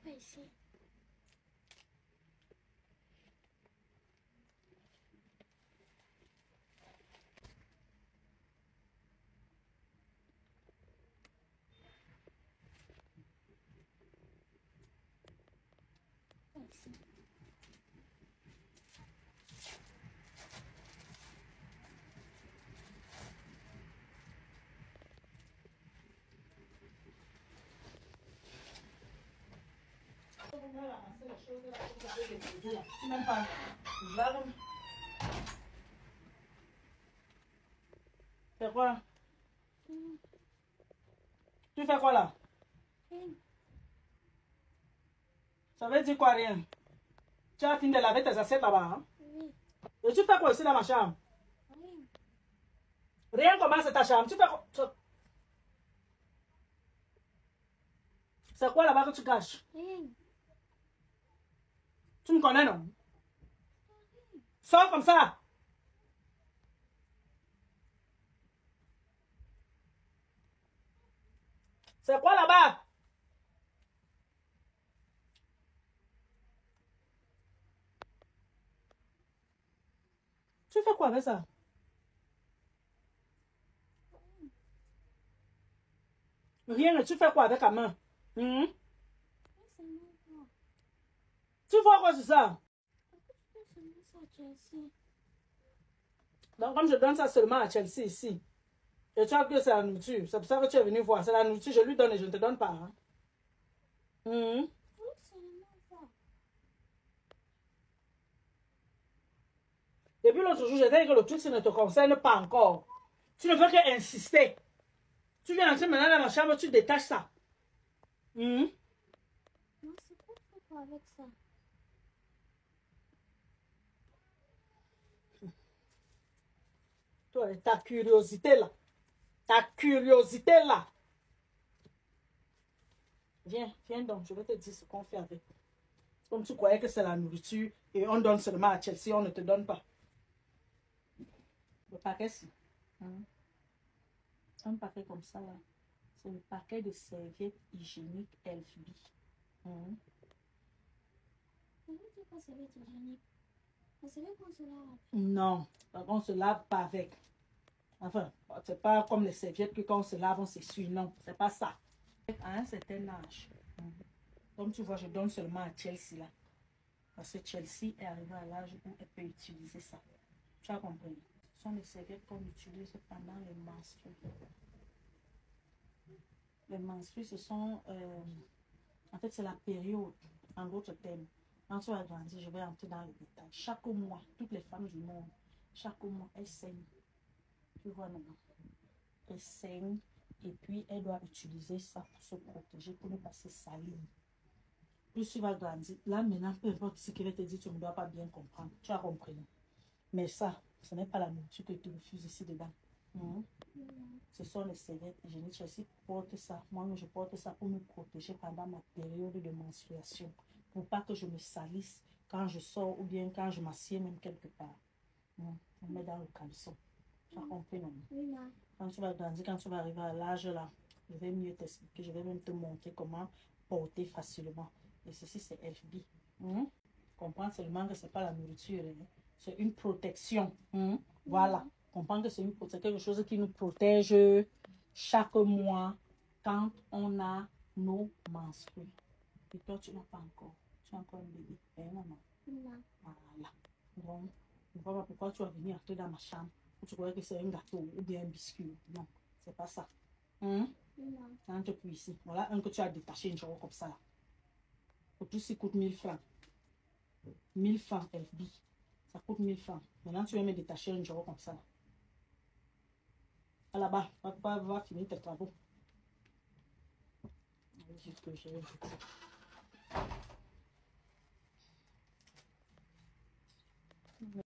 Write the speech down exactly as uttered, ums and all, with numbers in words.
fais ici. Fais ici. Même pas. C'est quoi? Mm. Tu fais quoi là? Mm. Ça veut dire quoi rien? Tu as fini de laver tes assiettes là-bas, hein? Oui. Et tu fais quoi ici dans ma chambre? Oui. Rien comment c'est ta chambre. Tu fais quoi? C'est quoi là-bas que tu caches? Oui. Tu me connais, non? Sors comme ça. C'est quoi là-bas? Tu fais quoi avec ça? Rien, tu fais quoi avec ta main? Hmm? C'est moi. Tu vois quoi sur ça? C'est moi ça, Chelsea. Donc, comme je donne ça seulement à Chelsea ici, et tu as que c'est la nourriture, c'est pour ça que tu es venu voir. C'est la nourriture, je lui donne et je ne te donne pas. Hein? Hmm? Oui, c'est moi ça. Depuis l'autre jour, j'ai dit que le truc ça ne te concerne pas encore. Tu ne veux qu'insister. Tu viens entrer maintenant dans ma chambre, tu détaches ça. Hmm? Non, c'est quoi tu fais quoi avec ça? Toi, ta curiosité là. Ta curiosité là. Viens, viens donc, je vais te dire ce qu'on fait avec. Comme tu croyais que c'est la nourriture et on donne seulement à Chelsea, on ne te donne pas. Le paquet, c'est hein? Un paquet comme ça là. C'est le paquet de serviettes hygiéniques Elf B. Hein? Ça veut dire quoi, ça va être hygiénique? Ça veut qu'on se lave. Non, on ne se lave pas avec. Enfin, c'est pas comme les serviettes que quand on se lave, on s'essuie. Non, c'est pas ça. À un certain âge, comme tu vois, je donne seulement à Chelsea là. Parce que Chelsea est arrivée à l'âge où elle peut utiliser ça. Tu as compris? Ce sont les serviettes qu'on utilise pendant les menstrues. Les menstrues, ce sont... Euh, en fait, c'est la période, en d'autres termes. Quand tu vas grandir, je vais entrer dans les détails. Chaque mois, toutes les femmes du monde, chaque mois, elles saignent. Tu vois, non? Elles saignent et puis elles doivent utiliser ça pour se protéger, pour ne pas se salir. Plus tu vas grandir, là maintenant, peu importe ce qu'il va te dire, tu ne dois pas bien comprendre. Tu as compris. Mais ça, ce n'est pas la nourriture que tu refuses ici dedans. Mmh. Mmh. Ce sont les serviettes hygiéniques. Chelsea porte ça. Moi, je porte ça pour me protéger pendant ma période de menstruation. Pour pas que je me salisse quand je sors ou bien quand je m'assieds même quelque part. Mmh. On met dans le caleçon. Tu as compris, non? Oui, quand tu vas grandir, quand tu vas arriver à l'âge là, je vais mieux t'expliquer. Je vais même te montrer comment porter facilement. Et ceci, c'est F B. Mmh. Comprends seulement que ce n'est pas la nourriture. Hein? C'est une protection. Mmh. Voilà. Comprends que c'est une protection, quelque chose qui nous protège chaque mois quand on a nos menstrues. Et toi, tu n'as pas encore. Tu es encore un bébé. Eh, maman. Non. Voilà. Donc, je ne vois pas pourquoi tu vas venir entrer dans ma chambre. Tu croyais que c'est un gâteau ou bien un biscuit. Non, c'est pas ça. Mmh. Non. Entre puis ici. Voilà un que tu as détaché, une chose comme ça. Pour tout ça, coûte mille francs. mille francs F B. Ça coûte mille francs. Maintenant, tu vas me détacher un jour comme ça. À là-bas, papa va finir tes travaux. Juste que je vais